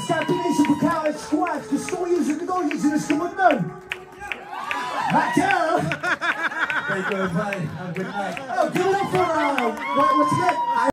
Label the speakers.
Speaker 1: Scandination for Coward Squad, the stories of the dogs in the stomach now. Mathieu!
Speaker 2: Thank you, everybody. Have a good night.
Speaker 1: Oh, give it up for, what's that?